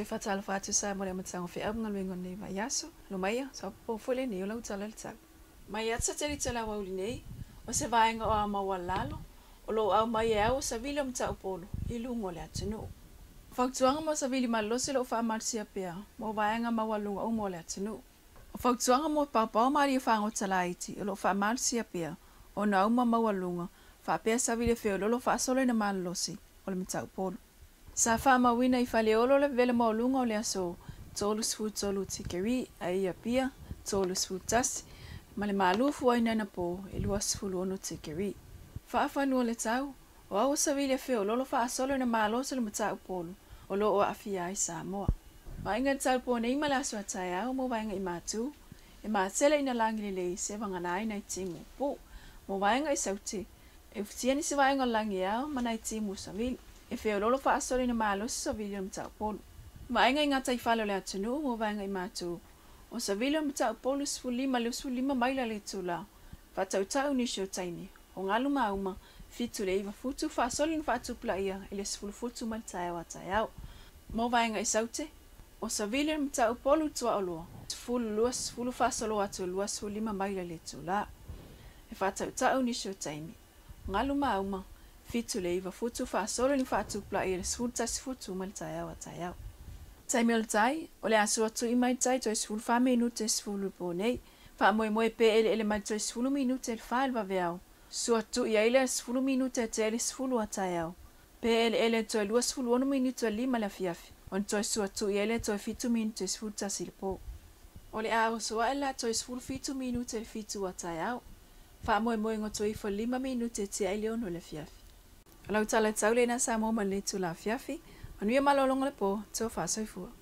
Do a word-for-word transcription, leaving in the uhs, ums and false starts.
Toi fatal fatu sa mo le matang fe ab ngal wengon nei vayaso lo maya sa po fole nei lo tala tala maya sa tele tala wa uli nei o se vaenga o ama walalo o lo au mai au sa vila mta polo i lungo le atino faktuanga mo sa vili malo se lo fa marsia pea mo vaenga ma walunga o mo le atino o faktuanga mo pa pa mari fa ngo tala iti o lo fa marsia pea o na uma ma walunga fa pea sa vile fe lo lo fa solo na malosi o le mta polo sa fa ma wina i fale olo le vele mo lunga o le aso tolu sfu tolu tikeri ai a pia tolu sfu tas ma le malufu ai nana po e lua sfu ono tikeri fa fa no le tau o au sa vile fe o lo fa solo na malo se le mata polo o lo o afia ai sa mo ma inga tau po nei mala so taia o mo vainga i matu e ma sele ina langi le se vanga nai na timu po mo vainga i sauti e futiani se vainga langi ya ma na timu sa vile e fe lolo fa asori na malo sa William ta polo ma inga inga tai falo le atunu mo vanga i matu o sa William ta polo su lima le su lima maila le tula fa tau tau ni sho taini o ngalu mauma fitu le iwa futu fa asori na fa tu plaia ele sfulu futu mal tai wa tai au mo vanga i saute o sa William ta polo tua olo sfulu luas sfulu fa solo atu luas su lima maila le tula e fa tau tau ni sho taini ngalu mauma fitu le iwa futu fa solo ni fa tu plaia le sfulu ta sfutu mal tai wa tai au tai mel tai o le aso atu i mai tai to sfulu fa minute sfulu po nei fa mo mo pe ele ele mai to sfulu minute fa va veao so atu ia ile sfulu minute te ele sfulu wa tai au pe ele ele to lu sfulu ono minute lima la fiafi on to so atu ia ile to fitu minute sfulu ta silpo o le ao so ala to sfulu fitu minute fitu wa tai au fa mo mo ngo to i fo lima minute te ile ono la fiafi Lau tala tau le na sa mo man le tu la fiafi, anu ia malolonga le po, tau fa soifua.